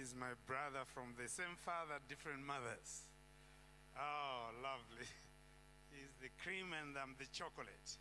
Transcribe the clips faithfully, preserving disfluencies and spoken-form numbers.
is my brother from the same father, different mothers. Oh, lovely. He's the cream and I'm the chocolate.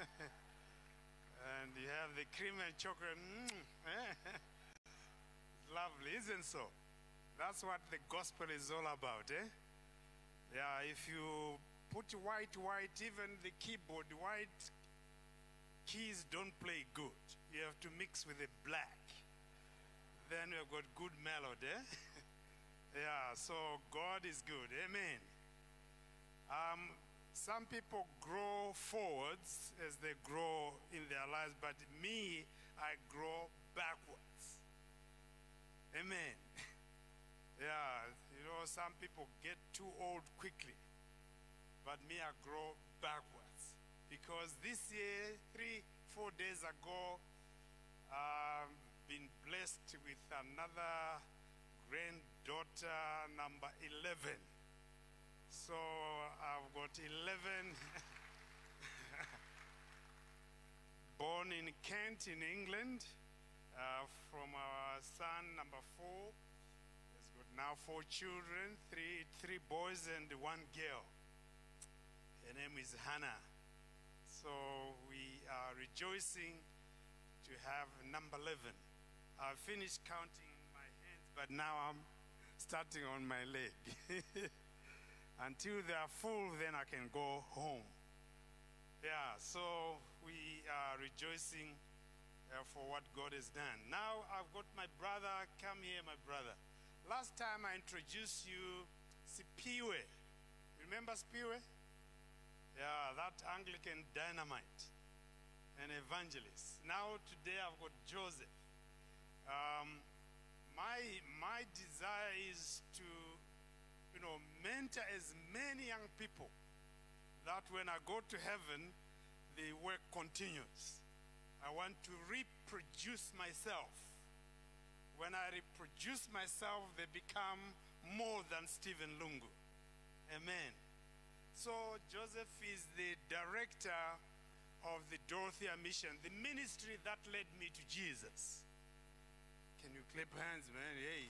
And you have the cream and chocolate. Mm. Lovely, isn't so? That's what the gospel is all about, eh? Yeah, if you put white, white, even the keyboard, white keys don't play good. You have to mix with the black. Then we've got good melody, eh? Yeah, so God is good, amen. Um, some people grow forwards as they grow in their lives, but me, I grow backwards. Amen. Yeah, you know, some people get too old quickly, but me, I grow backwards. Because this year, three, four days ago, I've been blessed with another granddaughter, number eleven. So I've got eleven born in Kent in England, uh, from our son number four. He's got now four children, three, three boys and one girl. Her name is Hannah. So we are rejoicing to have number eleven. I've finished counting my hands, but now I'm starting on my leg. Until they are full, then I can go home. Yeah, so we are rejoicing uh, for what God has done. Now I've got my brother. Come here, my brother. Last time I introduced you, Sipiwe. Remember Sipiwe? Yeah, that Anglican dynamite, an evangelist. Now today I've got Joseph. Um, my my desire is to, you know, mentor as many young people that when I go to heaven, the work continues. I want to reproduce myself. When I reproduce myself, they become more than Stephen Lungu. Amen. So Joseph is the director of the Dorothea Mission, the ministry that led me to Jesus. Can you clap hands, man? Hey.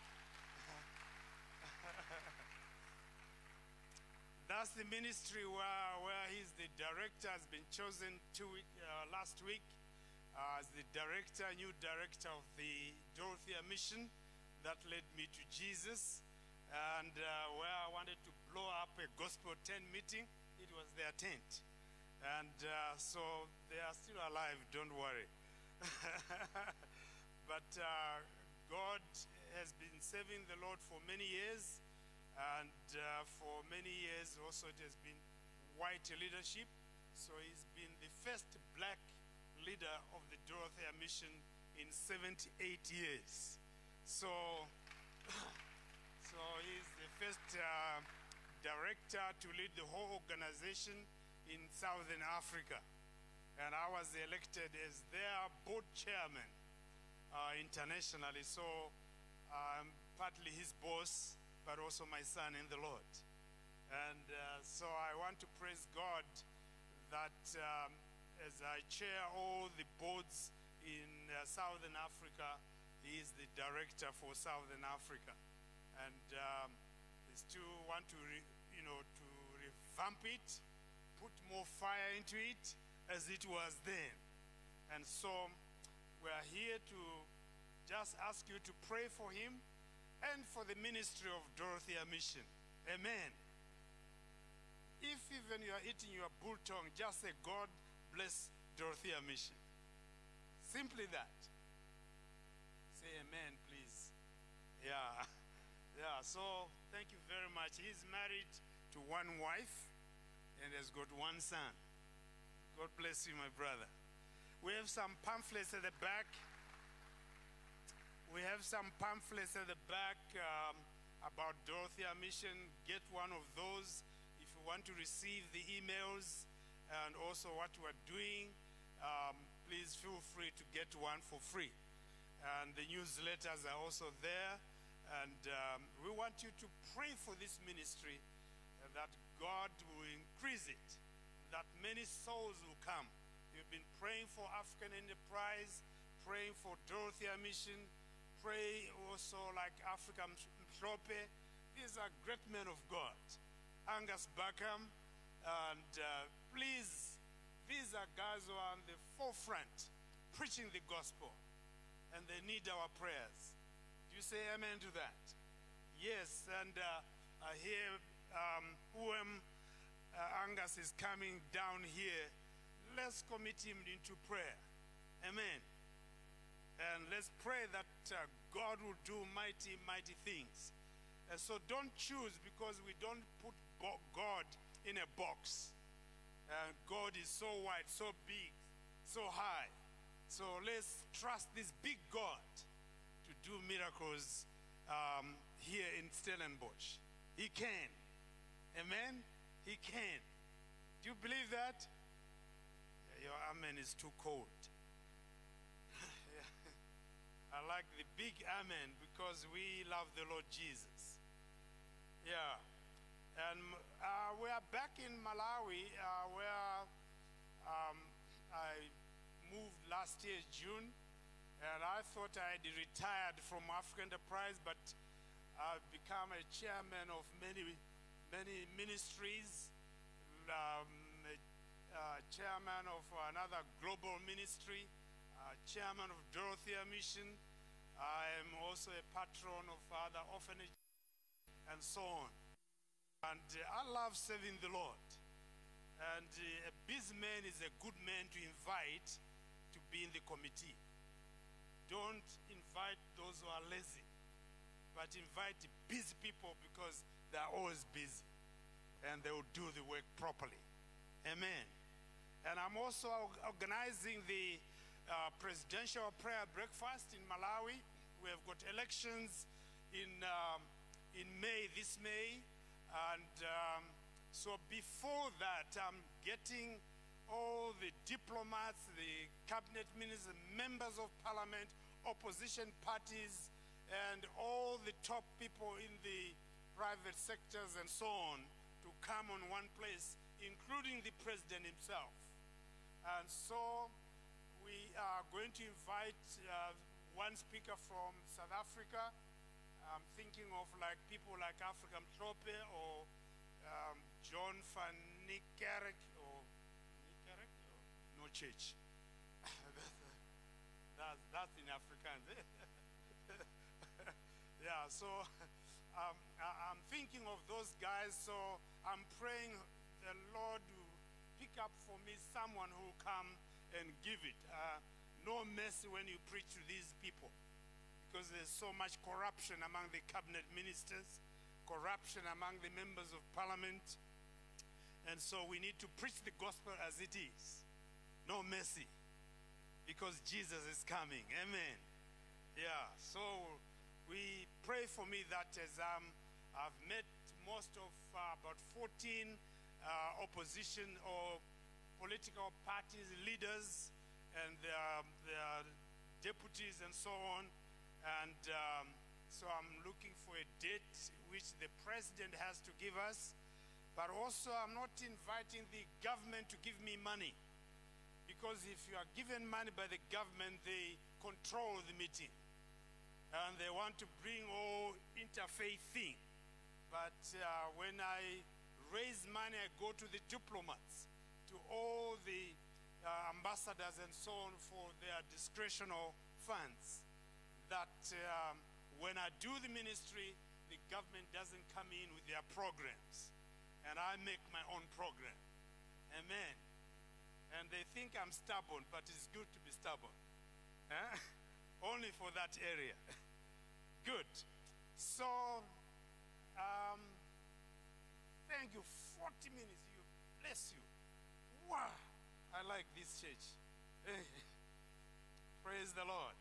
That's the ministry where, where he's the director, has been chosen two week, uh, last week uh, as the director, new director of the Dorothea Mission that led me to Jesus. And uh, where I wanted to blow up a gospel tent meeting, it was their tent. And uh, so they are still alive, don't worry. But uh, God has been serving the Lord for many years. And uh, for many years also it has been white leadership. So he's been the first black leader of the Dorothea Mission in seventy-eight years. So... So he's the first uh, director to lead the whole organization in Southern Africa. And I was elected as their board chairman uh, internationally. So I'm partly his boss, but also my son in the Lord. And uh, so I want to praise God that um, as I chair all the boards in uh, Southern Africa, he is the director for Southern Africa. And um, we still want to, re, you know, to revamp it, put more fire into it as it was then. And so we are here to just ask you to pray for him and for the ministry of Dorothea Mission. Amen. If even you are eating your biltong, just say, God bless Dorothea Mission. Simply that. Say amen, please. Yeah. Yeah, so thank you very much. He's married to one wife and has got one son. God bless you, my brother. We have some pamphlets at the back. We have some pamphlets at the back um, about Dorothea Mission. Get one of those if you want to receive the emails and also what we're doing. Um, please feel free to get one for free. And the newsletters are also there. And um, we want you to pray for this ministry, uh, that God will increase it, that many souls will come. You've been praying for African Enterprise, praying for Dorothea Mission, pray also like Africa Mhlope. These are great men of God. Angus Buckham, and uh, please, these are guys who are on the forefront preaching the gospel, and they need our prayers. Do you say amen to that? Yes, and uh, I hear um, whom uh, Angus is coming down here. Let's commit him into prayer. Amen. And let's pray that uh, God will do mighty, mighty things. And so don't choose because we don't put God in a box. Uh, God is so wide, so big, so high. So let's trust this big God to do miracles um, here in Stellenbosch. He can. Amen? He can. Do you believe that? Your amen is too cold. I like the big amen because we love the Lord Jesus. Yeah. And uh, we are back in Malawi uh, where um, I moved last year, June. And I thought I had retired from African Enterprise, but I've become a chairman of many, many ministries, um, uh, chairman of another global ministry, uh, chairman of Dorothea Mission. I am also a patron of other orphanages and so on. And uh, I love serving the Lord. And uh, a busy man is a good man to invite to be in the committee. Don't invite those who are lazy, but invite busy people because they are always busy and they will do the work properly. Amen. And I'm also organizing the uh, presidential prayer breakfast in Malawi. We have got elections in, um, in May, this May. And um, so before that, I'm getting all the diplomats, the cabinet ministers, members of parliament, opposition parties, and all the top people in the private sectors and so on to come on one place, including the president himself. And so we are going to invite uh, one speaker from South Africa. I'm thinking of like people like Africa Mhlope or um, John van Niekerk or Niekerk or no church. that's, that's in Afrikaans. Yeah, so um, I, I'm thinking of those guys. So I'm praying the Lord will pick up for me someone who will come and give it. Uh, no mercy when you preach to these people, because there's so much corruption among the cabinet ministers, corruption among the members of parliament. And so we need to preach the gospel as it is. No mercy, because Jesus is coming. Amen. Yeah, so we pray for me that as um, I've met most of uh, about fourteen uh, opposition or political parties, leaders, and their, their deputies and so on. And um, so I'm looking for a date which the president has to give us. But also I'm not inviting the government to give me money. Because if you are given money by the government, they control the meeting. And they want to bring all interfaith thing. But uh, when I raise money, I go to the diplomats, to all the uh, ambassadors and so on for their discretional funds. That um, when I do the ministry, the government doesn't come in with their programs. And I make my own program. Amen. And they think I'm stubborn, but it's good to be stubborn. Eh? Only for that area. Good. So, um, thank you. forty minutes. You, bless you. Wow. I like this church. Praise the Lord.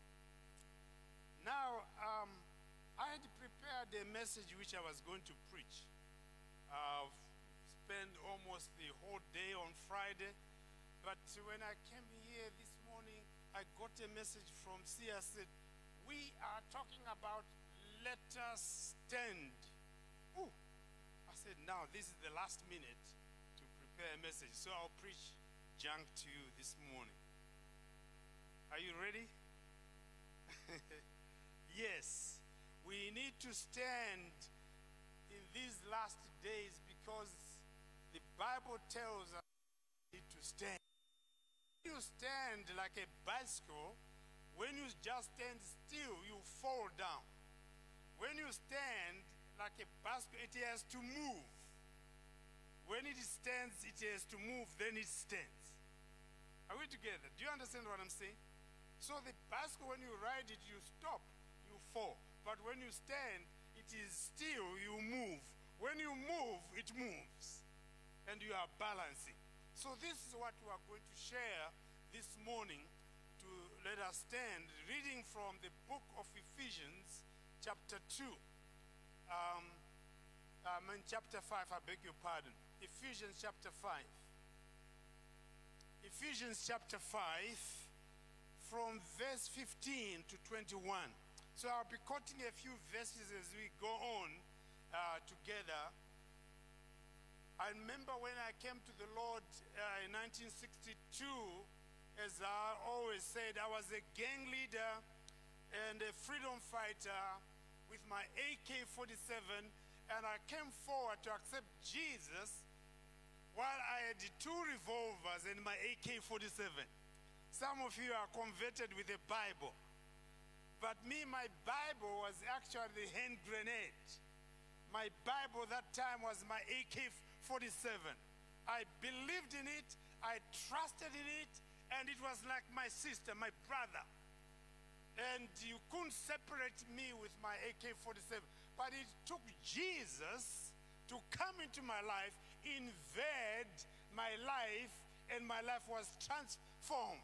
Now, um, I had prepared a message which I was going to preach. I've spent almost the whole day on Friday. But when I came here this morning, I got a message from C I said, we are talking about let us stand. Ooh. I said, now this is the last minute to prepare a message. So I'll preach junk to you this morning. Are you ready? Yes, we need to stand in these last days because the Bible tells us we need to stand. When you stand like a bicycle, when you just stand still, you fall down. When you stand like a bicycle, it has to move. When it stands, it has to move, then it stands. Are we together? Do you understand what I'm saying? So the bicycle, when you ride it, you stop, you fall. But when you stand, it is still, you move. When you move, it moves. And you are balancing. So this is what we are going to share this morning to let us stand, reading from the book of Ephesians, chapter two. Um, um, in chapter five, I beg your pardon. Ephesians chapter five. Ephesians chapter five, from verse fifteen to twenty-one. So I'll be quoting a few verses as we go on uh, together. I remember when I came to the Lord uh, in nineteen sixty-two, as I always said, I was a gang leader and a freedom fighter with my A K forty-seven, and I came forward to accept Jesus while I had two revolvers and my A K forty-seven. Some of you are converted with a Bible. But me, my Bible was actually the hand grenade. My Bible that time was my A K forty-seven. I believed in it, I trusted in it, and it was like my sister, my brother. And you couldn't separate me with my A K forty-seven. But it took Jesus to come into my life, invade my life, and my life was transformed.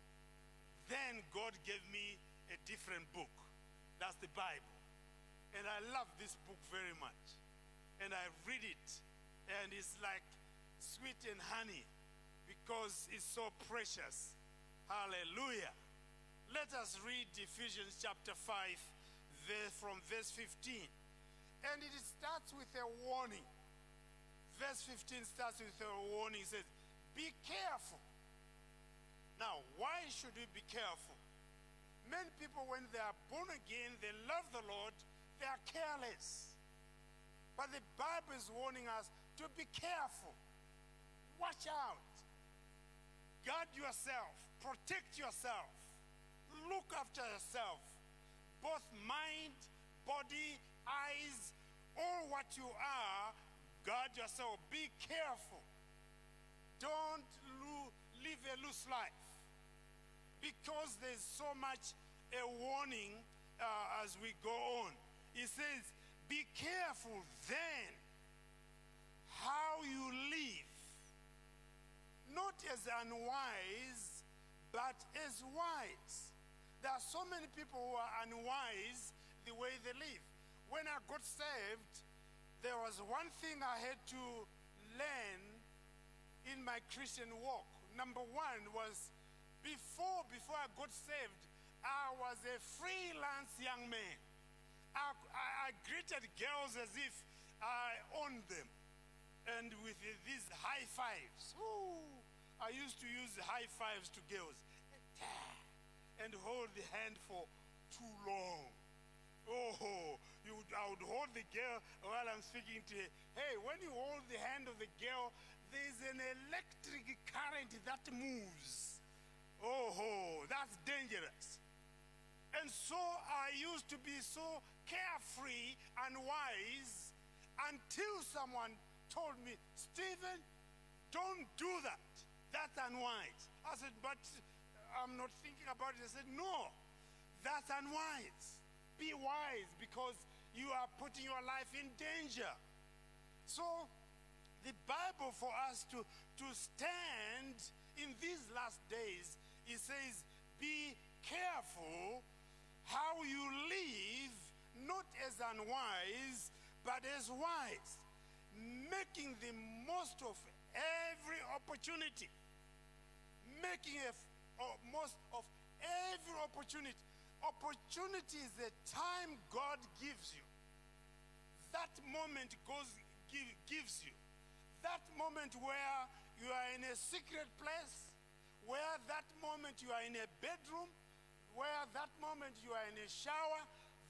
Then God gave me a different book. That's the Bible. And I love this book very much. And I read it, and it's like sweet and honey because it's so precious. Hallelujah. Let us read Ephesians chapter five, verse, from verse fifteen. And it starts with a warning. Verse fifteen starts with a warning. It says, be careful. Now, why should we be careful? Many people, when they are born again, they love the Lord, they are careless. But the Bible is warning us to be careful. Watch out. Guard yourself. Protect yourself. Look after yourself. Both mind, body, eyes, all what you are, guard yourself. Be careful. Don't lo- live a loose life. Because there's so much a warning uh, as we go on. It says, be careful then how you live. Not as unwise, but as wise. There are so many people who are unwise the way they live. When I got saved, there was one thing I had to learn in my Christian walk. Number one was before, before I got saved, I was a freelance young man. I, I, I greeted girls as if I owned them. And with these high fives. Ooh, I used to use high fives to girls. And hold the hand for too long. Oh, you would, I would hold the girl while I'm speaking to her. Hey, when you hold the hand of the girl, there's an electric current that moves. Oh, that's dangerous. And so I used to be so carefree and wise until someone told me, Stephen, don't do that. That's unwise. I said, but I'm not thinking about it. I said, no, that's unwise. Be wise because you are putting your life in danger. So the Bible for us to, to stand in these last days, it says, be careful how you live, not as unwise, but as wise, making the most of every opportunity. Making a uh, most of every opportunity. Opportunity is the time God gives you. That moment goes, give, gives you. That moment where you are in a secret place, where that moment you are in a bedroom, where that moment you are in a shower,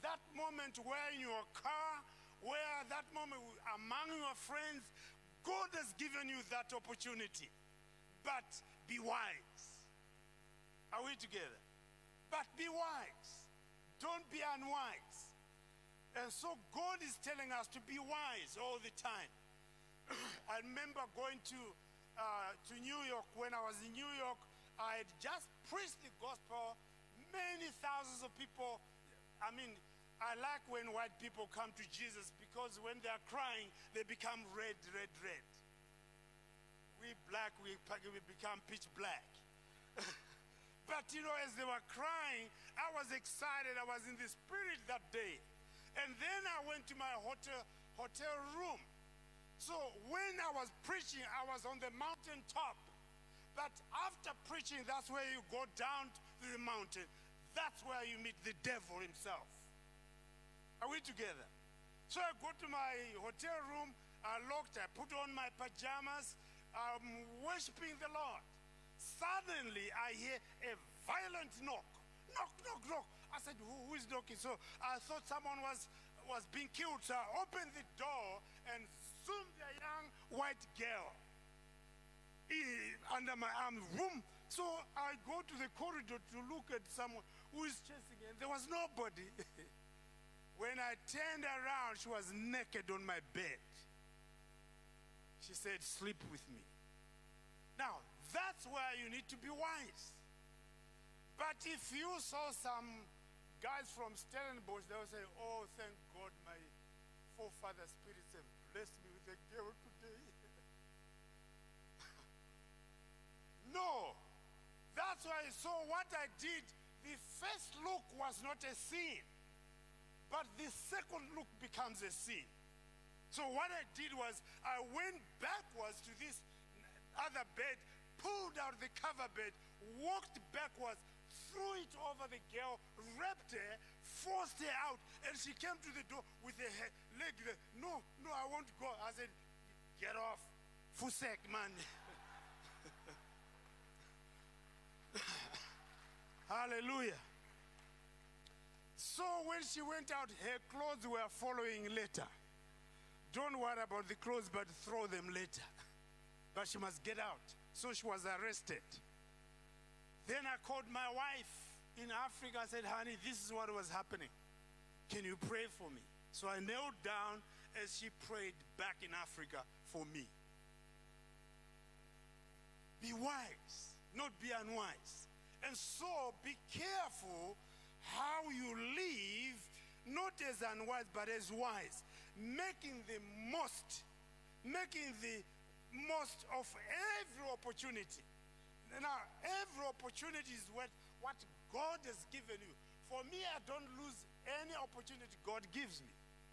that moment where in your car, where that moment among your friends, God has given you that opportunity. But be wise. Are we together? But be wise. Don't be unwise. And so God is telling us to be wise all the time. I remember going to, uh, to New York. When I was in New York, I had just preached the gospel. Many thousands of people. I mean, I like when white people come to Jesus, because when they are crying, they become red, red, red. We black, we, we become pitch black. But, you know, as they were crying, I was excited. I was in the spirit that day. And then I went to my hotel, hotel room. So when I was preaching, I was on the mountaintop. But after preaching, that's where you go down to the mountain. That's where you meet the devil himself. Are we together? So I go to my hotel room. I looked. I put on my pajamas. I'm worshiping the Lord. Suddenly, I hear a violent knock. Knock, knock, knock. I said, who, who is knocking? So I thought someone was, was being killed. So I opened the door and zoomed a young white girl in, under my arm. Boom. So I go to the corridor to look at someone who is chasing, and there was nobody. When I turned around, she was naked on my bed. She said, sleep with me. Now, that's where you need to be wise. But if you saw some guys from Stellenbosch, they will say, oh, thank God my forefather spirits have blessed me with a girl today. No. That's why, so what I did, the first look was not a sin, but the second look becomes a sin. So what I did was, I went backwards to this other bed, pulled out the cover bed, walked backwards, threw it over the girl, wrapped her, forced her out, and she came to the door with her leg there. No, no, I won't go. I said, get off. Fusek, man. Hallelujah. So when she went out, her clothes were following later. Don't worry about the clothes, but throw them later. But she must get out. So she was arrested. Then I called my wife in Africa. I said, honey, this is what was happening. Can you pray for me? So I knelt down as she prayed back in Africa for me. Be wise, not be unwise. And so be careful how you live, not as unwise, but as wise. Making the most, making the most of every opportunity. Now, every opportunity is what, what God has given you. For me, I don't lose any opportunity God gives me.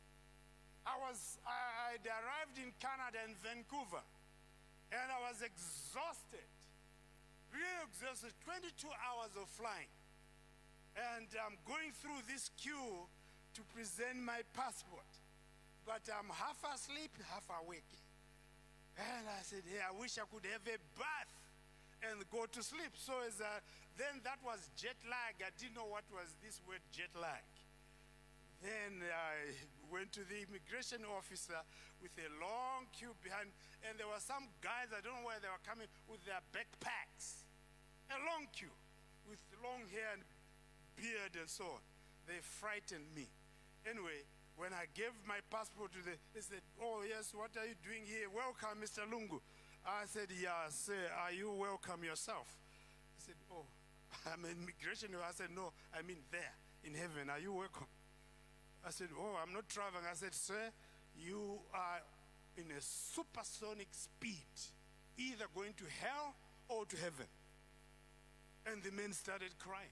I was, I, I'd arrived in Canada in Vancouver, and I was exhausted, really exhausted, twenty-two hours of flying. And I'm going through this queue to present my passport. But I'm half asleep, half awake. And I said, hey, I wish I could have a bath and go to sleep. So as a, then that was jet lag. I didn't know what was this word jet lag. Then I went to the immigration officer with a long queue behind, and there were some guys, I don't know where they were coming, with their backpacks. A long queue with long hair and beard and so on. They frightened me. Anyway, when I gave my passport to them, they said, oh yes, what are you doing here? Welcome, Mister Lungu. I said, yes, sir, are you welcome yourself? He said, oh, I'm an immigration. I said, no, I mean there, in heaven, are you welcome? I said, oh, I'm not traveling. I said, sir, you are in a supersonic speed, either going to hell or to heaven. And the men started crying.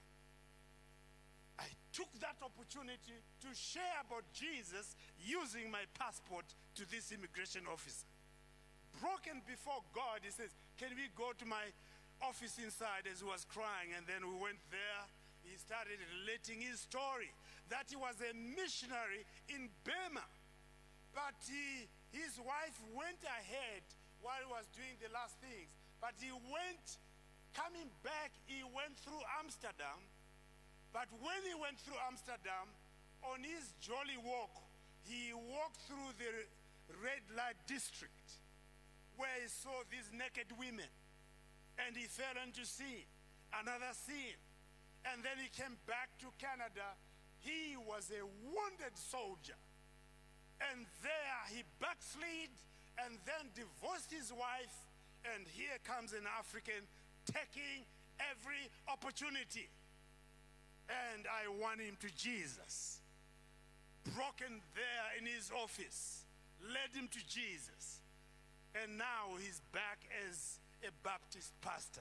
I took that opportunity to share about Jesus using my passport to this immigration officer. Broken before God, he says, can we go to my office inside, as he was crying? And then we went there. He started relating his story, that he was a missionary in Burma. But he, his wife went ahead while he was doing the last things. But he went, coming back, he went through Amsterdam. But when he went through Amsterdam, on his jolly walk, he walked through the red light district where he saw these naked women, and he fell into sin, another sin. And then he came back to Canada. He was a wounded soldier. And there he backslid and then divorced his wife. And here comes an African taking every opportunity. And I won him to Jesus. Broken there in his office, led him to Jesus. And now he's back as a Baptist pastor.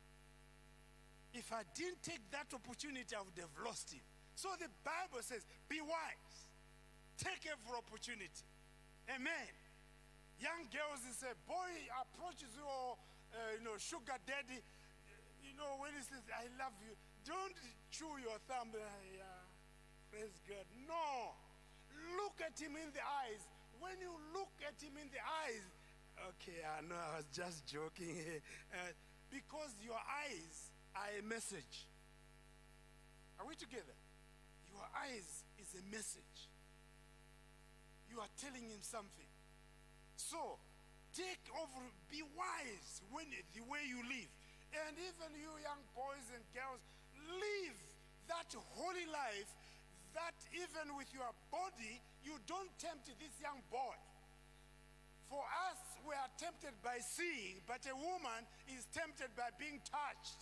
If I didn't take that opportunity, I would have lost him. So the Bible says, be wise. Take every opportunity. Amen. Young girls, it's a boy approaches you, or, uh, you know, sugar daddy. You know, when he says, I love you, don't chew your thumb. Uh, yeah, praise God. No. Look at him in the eyes. When you look at him in the eyes, okay, I know I was just joking. uh, because your eyes are a message. Are we together? Your eyes is a message. You are telling him something. So, take over, be wise when the way you live. And even you young boys and girls, live that holy life that even with your body, you don't tempt this young boy. For us, we are tempted by seeing, but a woman is tempted by being touched.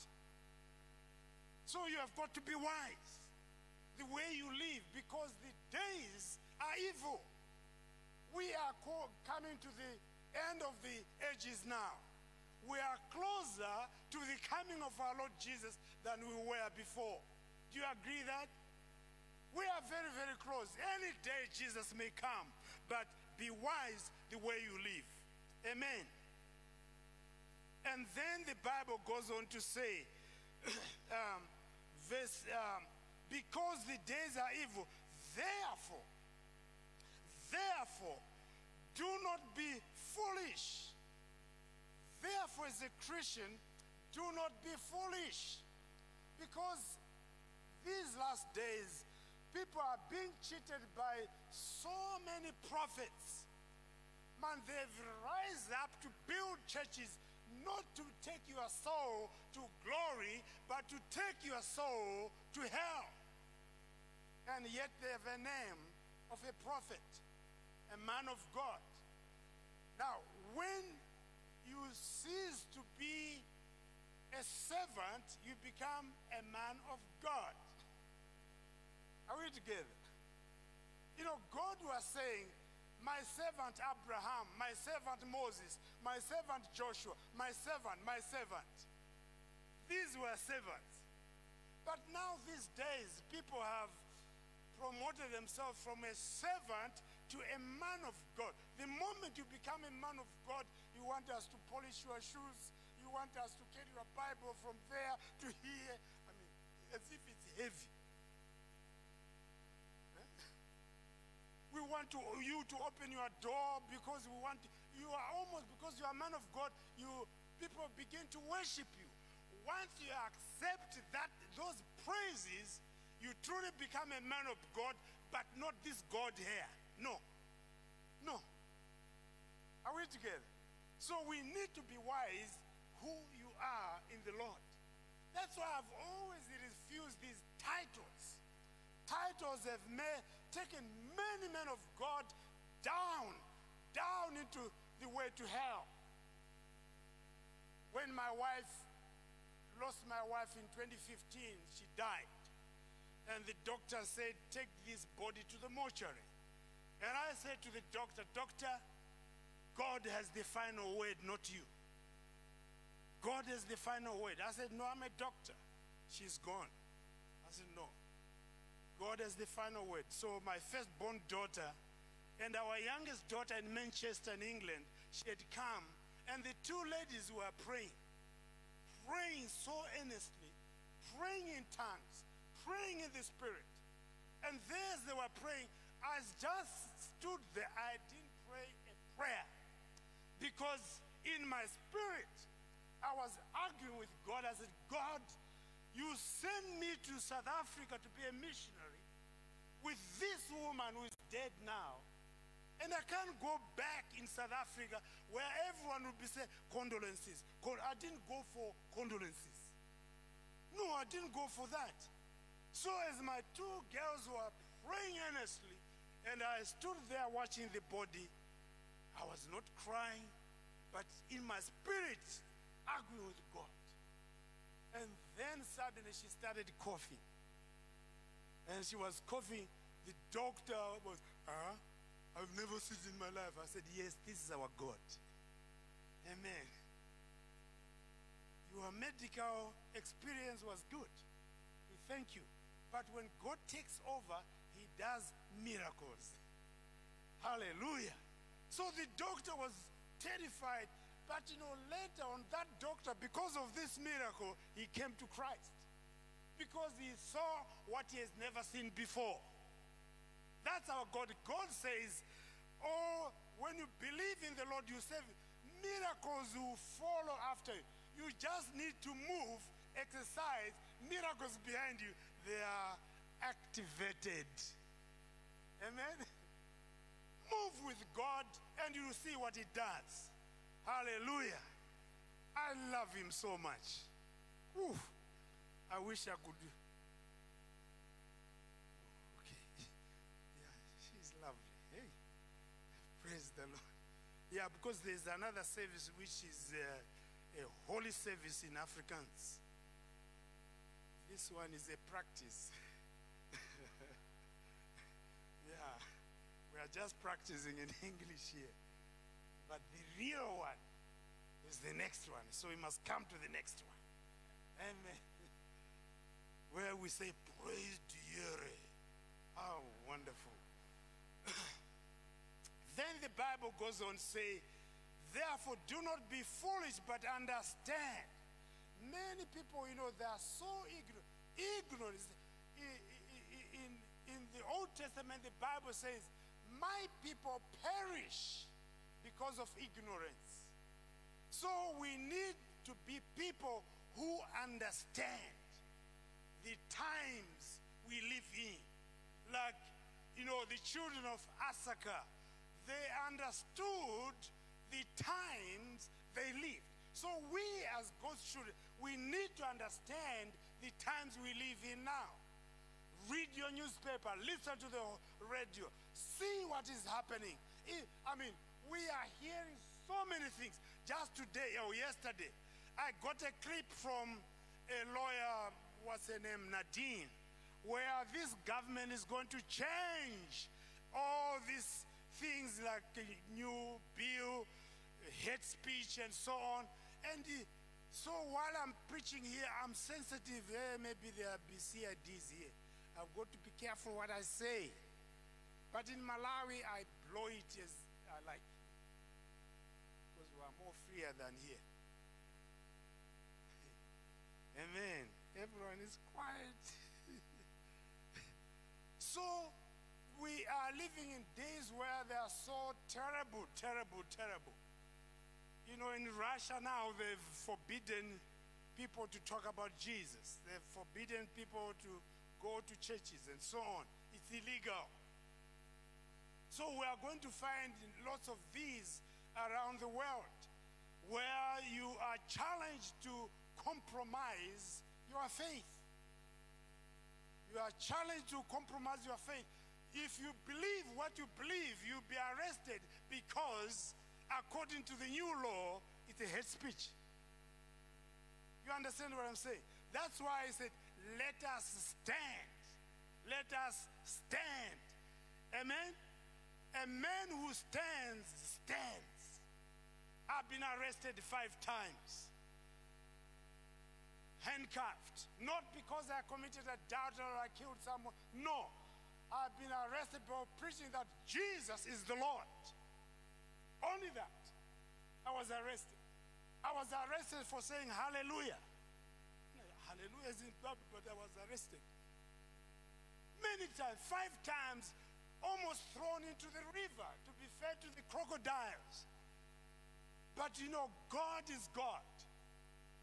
So you have got to be wise the way you live, because the days are evil. We are coming to the end of the ages now. We are closer to the coming of our Lord Jesus than we were before. Do you agree that? We are very, very close. Any day Jesus may come, but be wise the way you live. Amen. And then the Bible goes on to say, um, verse, um, because the days are evil, therefore, therefore, do not be foolish. Therefore, as a Christian, do not be foolish. Because these last days, people are being cheated by so many prophets. Man, they've risen up to build churches, not to take your soul to glory, but to take your soul to hell. And yet they have a name of a prophet, a man of God. Now, when you cease to be a servant, you become a man of God. Are we together? You know, God was saying, my servant Abraham, my servant Moses, my servant Joshua, my servant, my servant. These were servants. But now these days, people have promoted themselves from a servant to a man of God. The moment you become a man of God, you want us to polish your shoes. You want us to carry your Bible from there to here. I mean, as if it's heavy. We want to, you to open your door because we want, you are almost, because you are a man of God, you people begin to worship you. Once you accept that, those praises, you truly become a man of God, but not this God here. No. No. Are we together? So we need to be wise who you are in the Lord. That's why I've always refused these titles. Titles have made, taken many men of God down, down into the way to hell. When my wife, lost my wife in twenty fifteen, she died. And the doctor said, take this body to the mortuary. And I said to the doctor, doctor, God has the final word, not you. God has the final word. I said, no, I'm a doctor. She's gone. I said, no. God has the final word. So my firstborn daughter and our youngest daughter in Manchester, in England, she had come, and the two ladies were praying, praying so earnestly, praying in tongues, praying in the Spirit. And as they were praying, I just stood there. I didn't pray a prayer because in my spirit, I was arguing with God. I said, God, you send me to South Africa to be a missionary. with this woman who is dead now. And I can't go back in South Africa where everyone would be saying, condolences. I didn't go for condolences. No, I didn't go for that. So as my two girls were praying earnestly, and I stood there watching the body, I was not crying, but in my spirit, arguing with God. And then suddenly she started coughing. And she was coughing. The doctor was, huh? I've never seen it in my life. I said, yes, this is our God. Amen. Your medical experience was good. We thank you. But when God takes over, he does miracles. Hallelujah. So the doctor was terrified. But you know, later on, that doctor, because of this miracle, he came to Christ. Because he saw what he has never seen before. That's our God. God says, oh, when you believe in the Lord, you say, miracles will follow after you. You just need to move, exercise, miracles behind you. They are activated. Amen? Move with God and you will see what he does. Hallelujah. I love him so much. Whew. I wish I could. Lovely. Hey, praise the Lord. Yeah, because there's another service which is uh, a holy service in Afrikaans. This one is a practice. Yeah, we are just practicing in English here. But the real one is the next one. So we must come to the next one. Amen. Where we say, praise the Yere. How wonderful. Then the Bible goes on to say, therefore do not be foolish, but understand. Many people, you know, they are so ignorant. Ignorant. In, in, in the Old Testament, the Bible says, my people perish because of ignorance. So we need to be people who understand the times we live in. Like, you know, the children of Issachar, they understood the times they lived. So we as God's children, we need to understand the times we live in now. Read your newspaper, listen to the radio, see what is happening. I mean, we are hearing so many things. Just today or yesterday, I got a clip from a lawyer, what's her name, Nadine, where this government is going to change all these things like a new bill, hate speech, and so on. And uh, so while I'm preaching here, I'm sensitive. Eh, maybe there be C I Ds here. I've got to be careful what I say. But in Malawi, I blow it as I like. Because we are more freer than here. Amen. Everyone is quiet. So, we are living in days where they are so terrible, terrible, terrible. You know, in Russia now, they've forbidden people to talk about Jesus. They've forbidden people to go to churches and so on. It's illegal. So we are going to find lots of these around the world where you are challenged to compromise your faith. You are challenged to compromise your faith. If you believe what you believe, you'll be arrested because according to the new law, it's a hate speech. You understand what I'm saying? That's why I said, let us stand. Let us stand. Amen? A man who stands, stands. I've been arrested five times. Handcuffed. Not because I committed adultery or I killed someone. No. I've been arrested for preaching that Jesus is the Lord. Only that. I was arrested. I was arrested for saying hallelujah. Hallelujah is in Bible, but I was arrested. Many times, five times, almost thrown into the river to be fed to the crocodiles. But you know, God is God.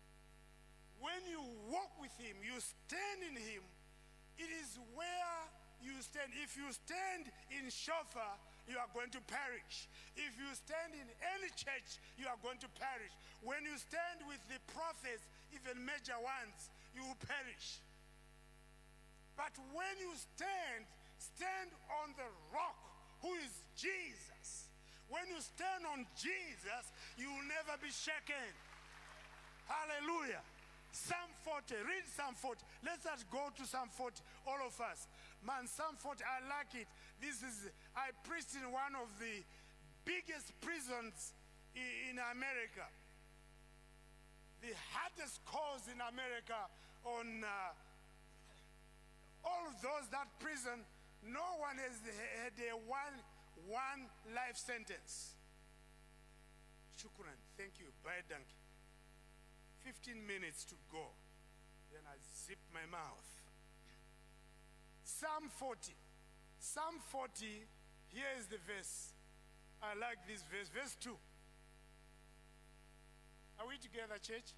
When you walk with him, you stand in him, it is where you stand. If you stand in Shofar, you are going to perish. If you stand in any church, you are going to perish. When you stand with the prophets, even major ones, you will perish. But when you stand, stand on the rock, who is Jesus. When you stand on Jesus, you will never be shaken. Hallelujah. Psalm forty, read Psalm forty. Let us go to Psalm forty, all of us. Man, Psalm forty, I like it. This is, I preached in one of the biggest prisons in America. The hardest cause in America on uh, all of those, that prison, no one has had a one, one life sentence. Shukran, thank you. Bye, donkey. fifteen minutes to go. Then I zip my mouth. Psalm forty. Psalm forty, here is the verse. I like this verse. Verse two. Are we together, church?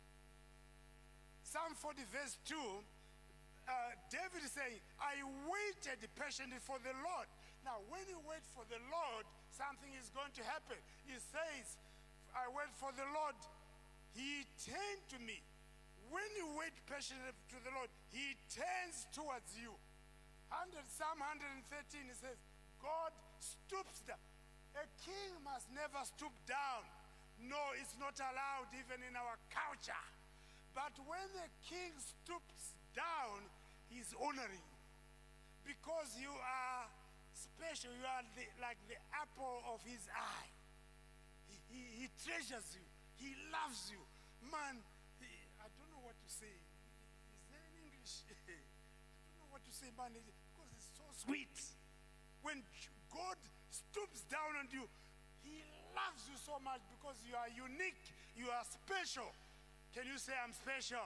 Psalm forty, verse two. Uh, David is saying, I waited patiently for the Lord. Now, when you wait for the Lord, something is going to happen. He says, I wait for the Lord. He turned to me. When you wait patiently to the Lord, he turns towards you. Psalm one thirteen, it says, God stoops down. A king must never stoop down. No, it's not allowed even in our culture. But when a king stoops down, he's honoring you. Because you are special. You are the, like the apple of his eye. He, he, he treasures you. He loves you. Man, he, I don't know what to say. Is there in English? I don't know what to say, man, because it's so sweet. When God stoops down on you, he loves you so much because you are unique. You are special. Can you say, I'm special?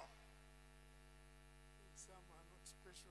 Some are not special.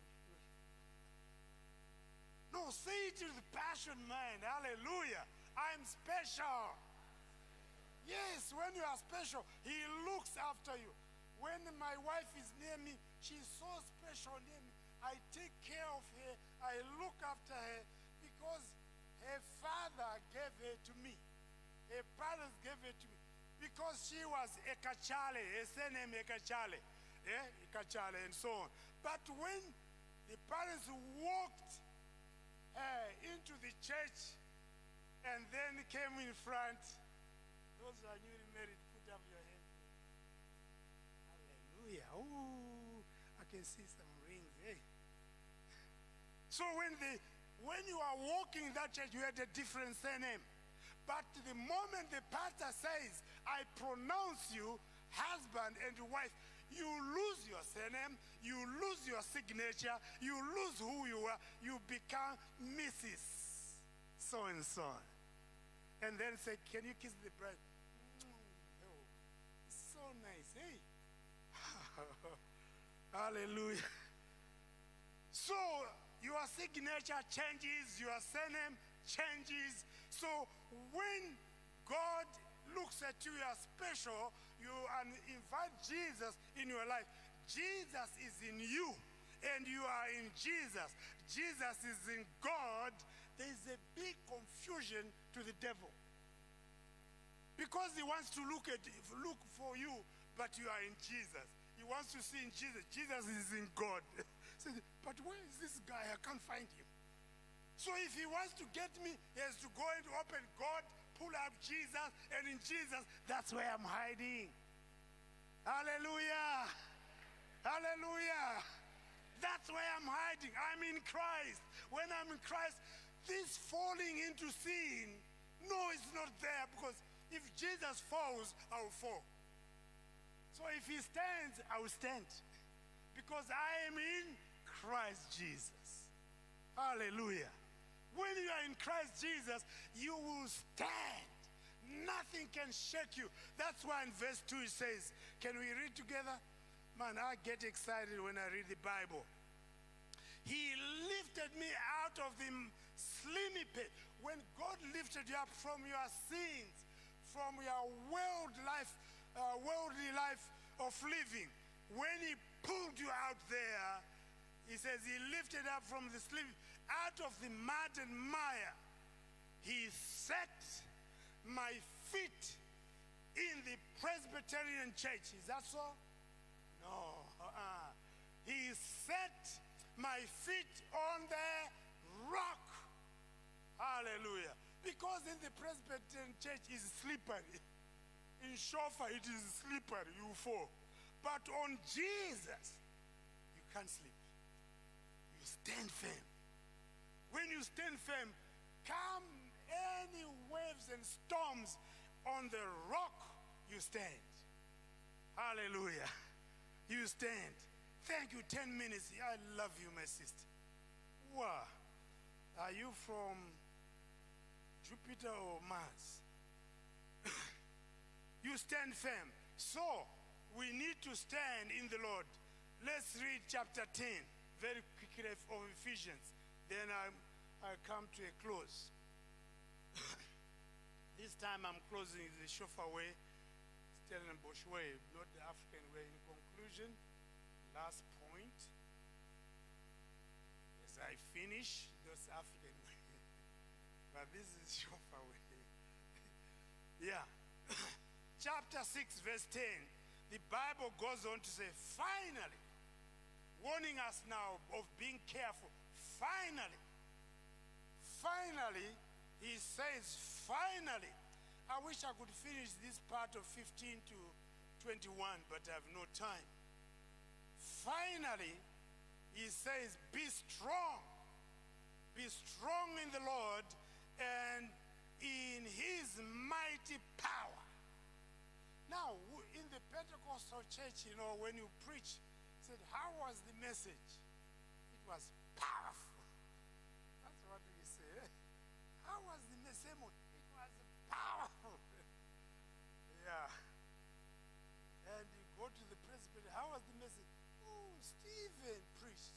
No, say it with passion, man. Hallelujah. I'm special. Yes, when you are special, he looks after you. When my wife is near me, she's so special near me. I take care of her. I look after her because her father gave her to me. Her parents gave her to me. Because she was Ekachale, her surname Ekachale, yeah, Ekachale and so on. But when the parents walked uh, into the church and then came in front, those who are newly married, put up your hand. Hallelujah. Ooh, I can see some rings. Hey. So when, the, when you are walking in that church, you had a different surname. But the moment the pastor says, I pronounce you husband and wife, you lose your surname, you lose your signature, you lose who you are, you become Missus So and so. And then say, can you kiss the bride? Oh, so nice, hey? Hallelujah. So your signature changes, your surname changes. So when God looks at you, you are special, you invite Jesus in your life. Jesus is in you, and you are in Jesus. Jesus is in God. There is a big confusion to the devil. Because he wants to look at look for you, but you are in Jesus. He wants to see in Jesus. Jesus is in God. But where is this guy? I can't find him. So if he wants to get me, he has to go and open God, pull up Jesus, and in Jesus, that's where I'm hiding. Hallelujah. Hallelujah. That's where I'm hiding. I'm in Christ. When I'm in Christ, this falling into sin, no, it's not there, because if Jesus falls, I will fall. So if he stands, I will stand, because I am in Christ Jesus. Hallelujah. When you are in Christ Jesus, you will stand. Nothing can shake you. That's why in verse two it says, can we read together? Man, I get excited when I read the Bible. He lifted me out of the slimy pit. When God lifted you up from your sins, from your world life, uh, worldly life of living, when he pulled you out there, He says, he lifted up from the sleep, out of the mud and mire. He set my feet in the Presbyterian church. Is that so? No. Uh-uh. He set my feet on the rock. Hallelujah. Because in the Presbyterian church is slippery. In Shofar it is slippery, you fall. But on Jesus, you can't slip. You stand firm. When you stand firm, come any waves and storms, on the rock you stand. Hallelujah. You stand. Thank you. Ten minutes. I love you, my sister. Wow. Are you from Jupiter or Mars? You stand firm. So, we need to stand in the Lord. Let's read chapter ten, very quickly, of Ephesians. Then I, I come to a close. This time I'm closing the Shofar way, Stellenbosch way, not the African way. In conclusion, last point, as I finish, that's African way. But this is Shofar way. Yeah. Chapter six, verse ten, the Bible goes on to say, finally, warning us now of being careful. Finally, finally, he says, finally. I wish I could finish this part of fifteen to twenty-one, but I have no time. Finally, he says, be strong. Be strong in the Lord and in his mighty power. Now, in the Pentecostal church, you know, when you preach, said, how was the message? It was powerful. That's what we say. How was the sermon? It was powerful. Yeah. And you go to the presbytery, how was the message? Oh, Stephen preached.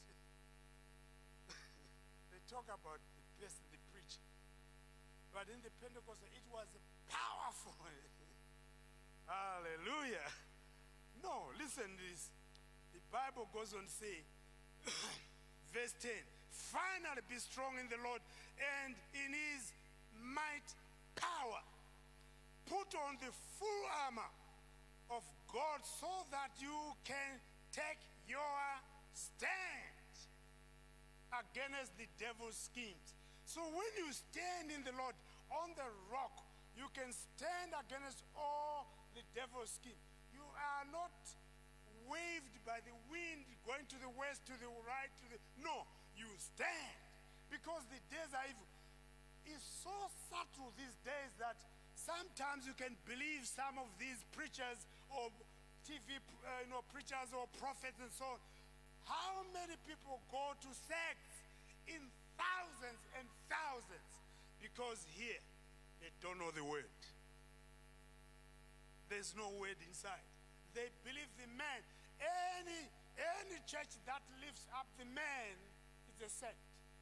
They talk about the person, the preacher. But in the Pentecostal, it was powerful. Hallelujah. No, listen to this. The Bible goes on to say, verse ten, finally be strong in the Lord and in his might power. Put on the full armor of God so that you can take your stand against the devil's schemes. So when you stand in the Lord on the rock, you can stand against all the devil's scheme. You are not waved by the wind going to the west, to the right, to the... No, you stand because the days are evil. It's so subtle these days that sometimes you can believe some of these preachers or T V uh, you know, preachers or prophets and so on. How many people go to sects in thousands and thousands because here they don't know the word. There's no word inside. They believe the man. Any, any church that lifts up the man is a sect.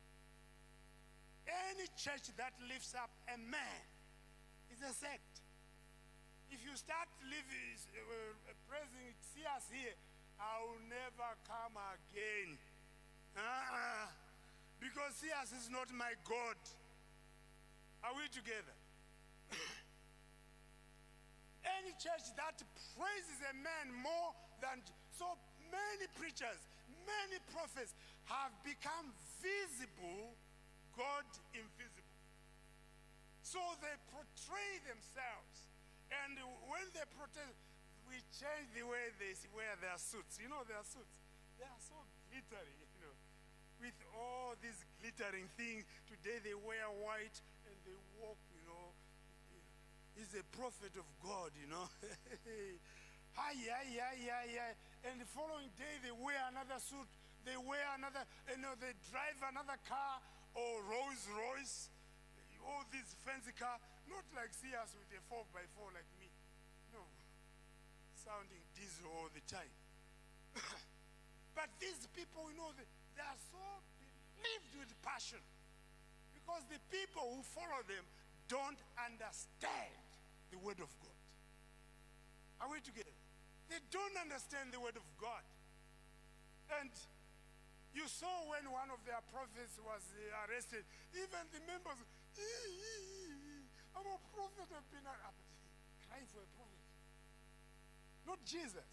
Any church that lifts up a man is a sect. If you start living, uh, praising, see us here, I will never come again. Uh-uh. Because see us is not my God. Are we together? Any church that praises a man more than... So many preachers, many prophets have become visible, God invisible. So they portray themselves. And when they portray, we change the way they wear their suits. You know their suits? They are so glittery, you know. With all these glittering things. Today they wear white and they walk, you know. He's a prophet of God, you know. Hi, yeah, yeah, yeah, yeah. And the following day they wear another suit. They wear another, you know, they drive another car or Rolls Royce. All this fancy car. Not like see us with a four by four like me. No. Sounding diesel all the time. But these people, you know, they, they are so believed with passion. Because the people who follow them don't understand the word of God. Are we together? They don't understand the word of God. And you You saw when one of their prophets was uh, arrested, even the members, ee, ee, ee, our prophet have been arrested. Crying for a prophet. Not Jesus.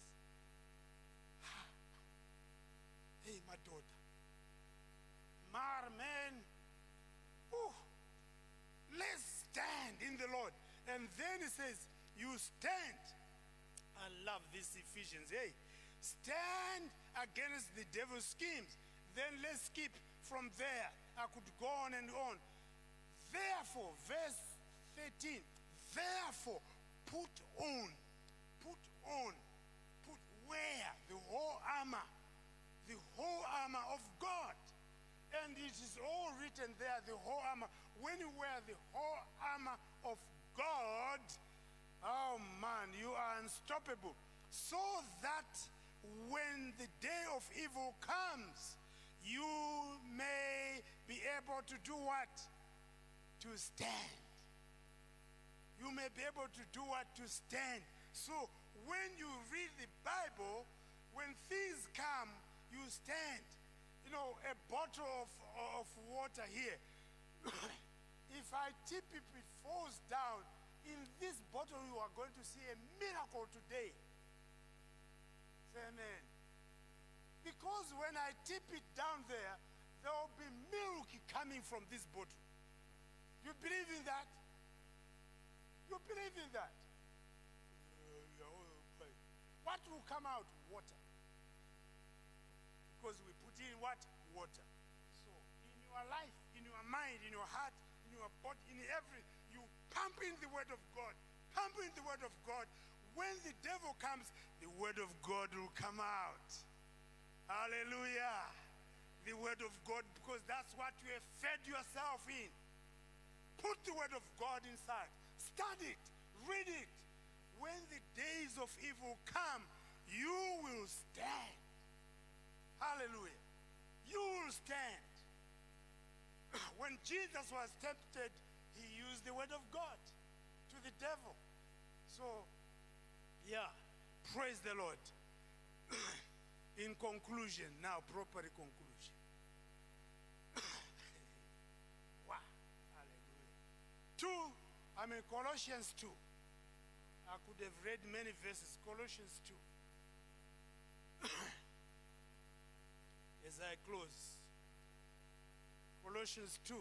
Hey, my daughter. Mar, man. Ooh. Let's stand in the Lord. And then he says, you stand. I love this Ephesians. Hey, stand against the devil's schemes. Then let's skip from there. I could go on and on. Therefore, verse thirteen, therefore, put on, put on, put wear the whole armor, the whole armor of God. And it is all written there, the whole armor. When you wear the whole armor of God, oh man, you are unstoppable. So that when the day of evil comes, you may be able to do what? To stand. You may be able to do what? To stand. So when you read the Bible, when things come, you stand. You know, a bottle of, of water here. If I tip it, it falls down. In this bottle, you are going to see a miracle today. Say amen. Because when I tip it down there, there will be milk coming from this bottle. You believe in that? You believe in that? What will come out? Water. Because we put in what? Water. So in your life, in your mind, in your heart, in your body, in every, you pump in the word of God. Pump in the word of God. When the devil comes, the word of God will come out. Hallelujah. The word of God, because that's what you have fed yourself in. Put the word of God inside. Study it. Read it. When the days of evil come, you will stand. Hallelujah. You will stand. When Jesus was tempted, he used the word of God to the devil. So, yeah, praise the Lord. In conclusion, now proper conclusion. Wow, hallelujah. Two, I mean Colossians two. I could have read many verses. Colossians two. As I close, Colossians two,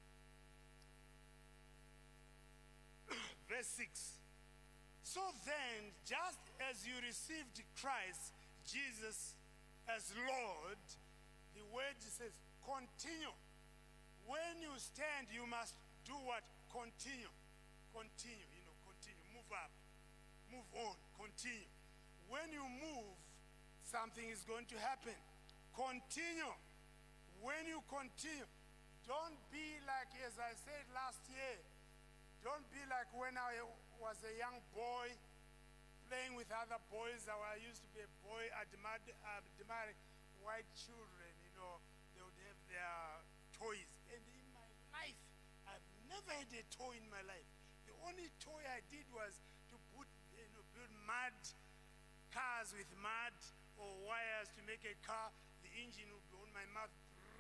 verse six. So then, just as you received Christ, Jesus, as Lord, the word says, continue. When you stand, you must do what? Continue. Continue, you know, continue. Move up. Move on. Continue. When you move, something is going to happen. Continue. When you continue, don't be like, as I said last year, don't be like when I was a young boy playing with other boys. I used to be a boy, admiring white children, you know, they would have their toys. And in my life, I've never had a toy in my life. The only toy I did was to put, you know, build mud, cars with mud or wires to make a car. The engine would be on my mouth.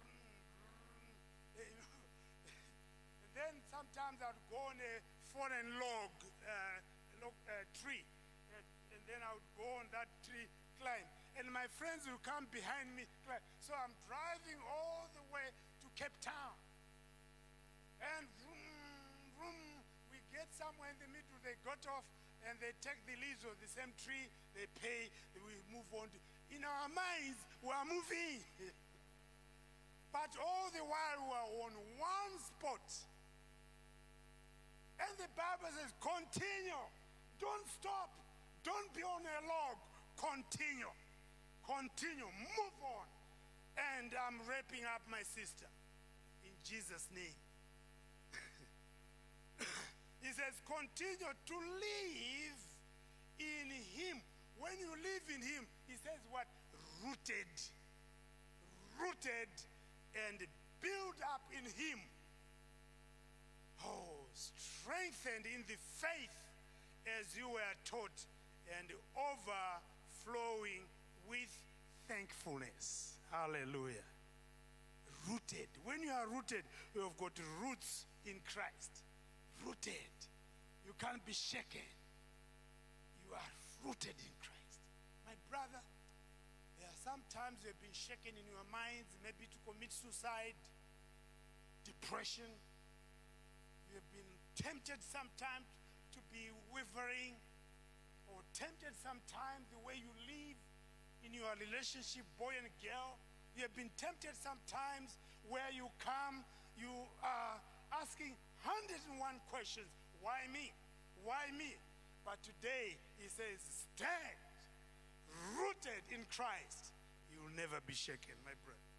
You know. And then sometimes I'd go on a foreign log, uh, log uh, tree. And, and then I would go on that tree, climb. And my friends will come behind me, climb. So I'm driving all the way to Cape Town. And vroom, vroom, we get somewhere in the middle, they got off, and they take the leaves of the same tree, they pay, we move on. To, in our minds, we are moving. But all the while, we are on one spot. And the Bible says, continue. Don't stop. Don't be on a log. Continue. Continue. Move on. And I'm wrapping up my sister. In Jesus' name. He says, continue to live in him. When you live in him, he says what? Rooted. Rooted and build up in him. Oh, strengthened in the faith as you were taught and overflowing with thankfulness. Hallelujah. rooted. When you are rooted, you have got roots in Christ. Rooted. You can't be shaken. You are rooted in Christ. My brother, there are sometimes you have been shaken in your minds, maybe to commit suicide, depression. You have been tempted sometimes to be wavering, or tempted sometimes the way you live in your relationship, boy and girl. You have been tempted sometimes where you come, you are asking one hundred and one questions. Why me? Why me? But today, he says, stand, rooted in Christ. You will never be shaken, my brother.